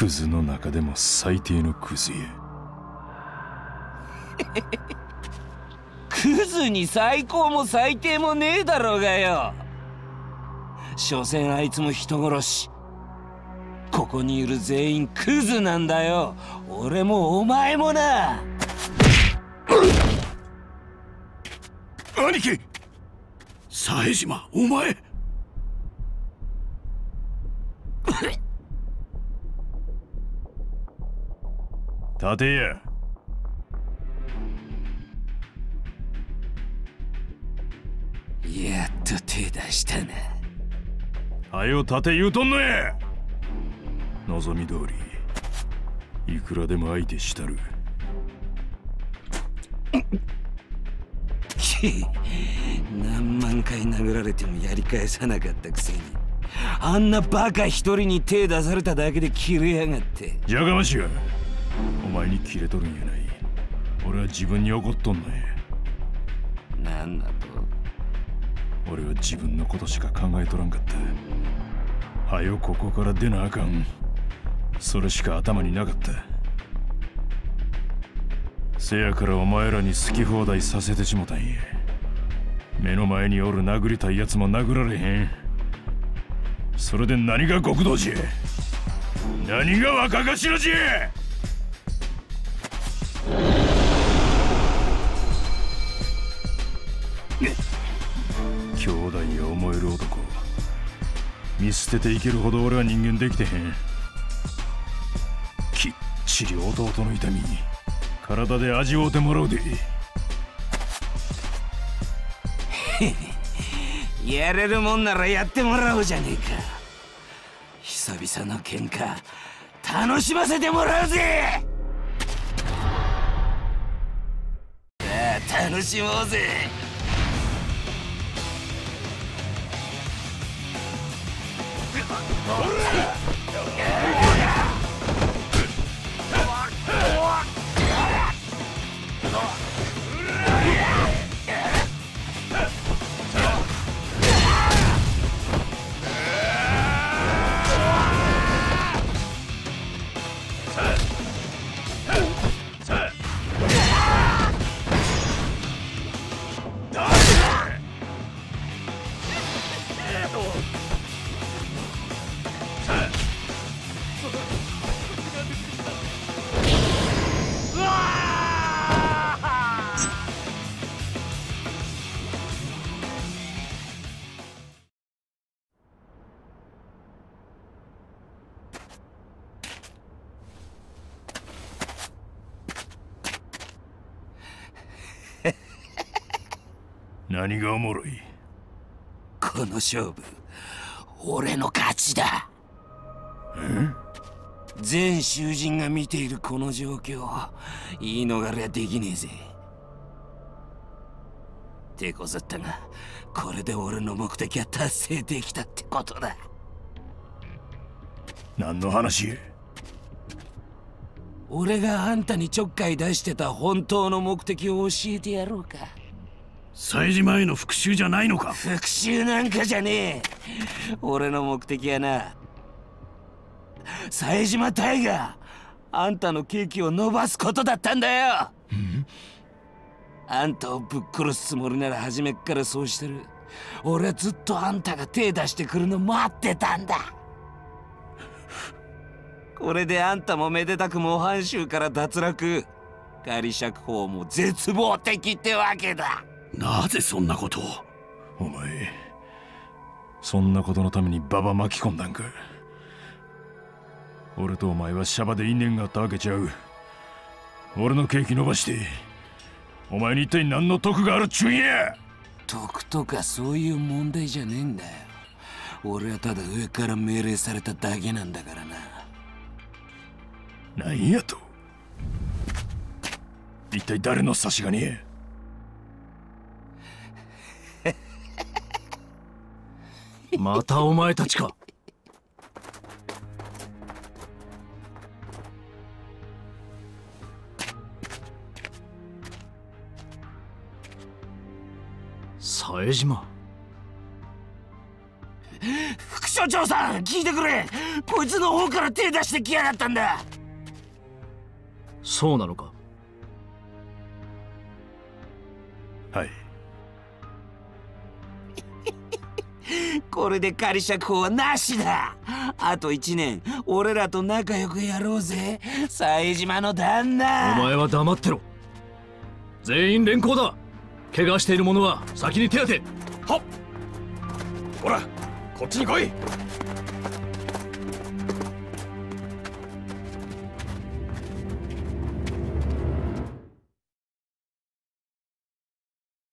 クズの中でも最低のクズや。 クズに最高も最低もねえだろうがよ。所詮あいつも人殺し。ここにいる全員クズなんだよ。俺もお前もな。 兄貴、冴島、お前。 立てや。 やっと手出したな。 はよ立て言うとんのや。望み通りいくらでも相手したる。 何万回殴られてもやり返さなかったくせに、あんなバカ一人に手出されただけで切れやがって。 じゃがましがお前に切れとるんやない。俺は自分に怒っとんのや。 なんだと。 俺は自分のことしか考えとらんかった。はよここから出なあかん、それしか頭になかった。せやからお前らに好き放題させてしもたんや。目の前におる殴りたいやつも殴られへん。それで何が極道じゃ、何が若頭じゃ。兄弟や思える男、見捨てていけるほど俺は人間できてへん。きっちり弟の痛み体で味わうてもらうで。 やれるもんならやってもらおうじゃねえか。久々の喧嘩楽しませてもらうぜ。さあ楽しもうぜ。 何がおもろい。 この勝負俺の勝ちだ。全囚人が見ているこの状況、言い逃れはできねえぜ。てこずったが、これで俺の目的は達成できたってことだ。 何の話？ 俺があんたにちょっかい出してた本当の目的を教えてやろうか。 冴島への復讐じゃないのか？ 復讐なんかじゃねえ。俺の目的はな、冴島タイガー、あんたの刑期を伸ばすことだったんだよ。あんたをぶっ殺すつもりなら初めっからそうしてる。俺はずっとあんたが手出してくるの待ってたんだ。これであんたもめでたく模範囚から脱落、仮釈放も絶望的ってわけだ。 なぜそんなことを？ お前そんなことのためにババ巻き込んだんか。俺とお前はシャバで因縁があったわけちゃう。俺の刑期伸ばしてお前に一体何の得があるっちゅうんや。 得とかそういう問題じゃねえんだよ。俺はただ上から命令されただけなんだからな。 なんやと？一体誰の差し金や？ またお前たちか。冴島。 復所長さん聞いてくれ。こいつの方から手出してきやがったんだ。 そうなのか。 はい。 これで仮釈放はなしだ。あと1年俺らと仲良くやろうぜ、冴島の旦那。 お前は黙ってろ。全員連行だ。怪我している者は先に手当て。 はっ。ほらこっちに来い。